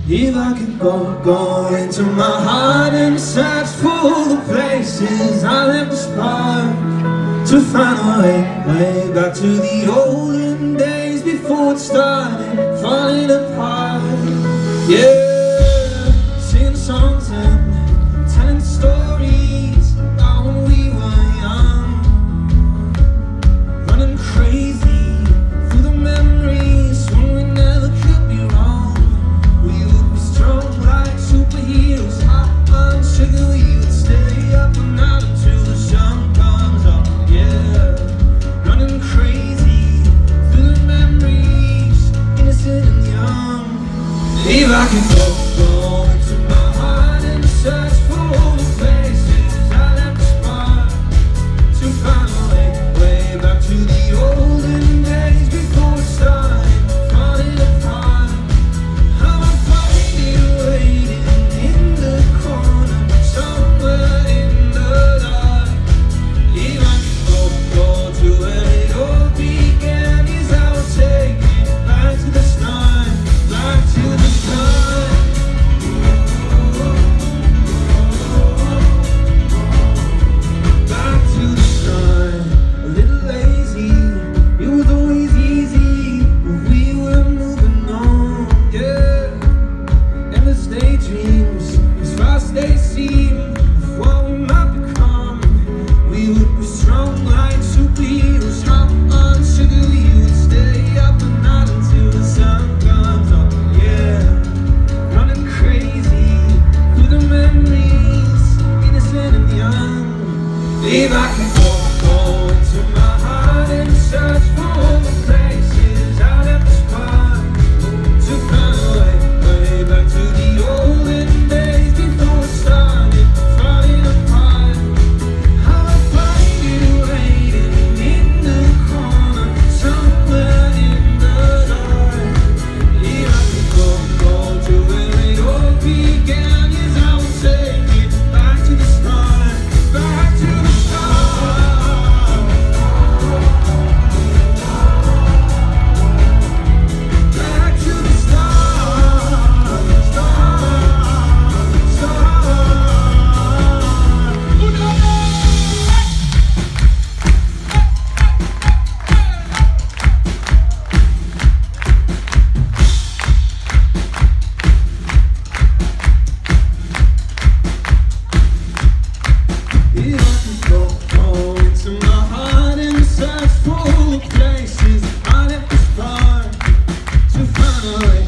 If I could go into my heart and search for the places I left the spark, to find a way back to the olden days before it started falling apart. Yeah, singing songs and telling stories about when we were young, running crazy through the memories when we never could be wrong. We would be strong like superheroes, hot on sugar. We would stay up and out until the sun comes up. Yeah, running crazy through the memories, innocent and young. If I could go into my heart and search for all the places I left the spark, to find a way back to the olden days before it started falling apart. How I find you waiting in the corner, somewhere in the dark. If I could go to where it all began, yes, I would take it back to the start, back to the start. Back to the start. A little lazy, it was always easy, but we were moving on, yeah. Endless daydreams, as fast as they seem, of what we might become. We would be strong like superheroes, hot on sugar. We would stay up and out until the sun comes up, yeah. Running crazy through the memories, innocent and young. If I could go into my heart and search for all the places I left the spark, to find a way back to the olden days before it started falling apart. How I find you waiting in the corner, somewhere in the dark. If I could go to where it all began, yes, I would take it back to the start, back to the start. Back to the start, If I could go into my heart and search for the places I left the spark, to find a way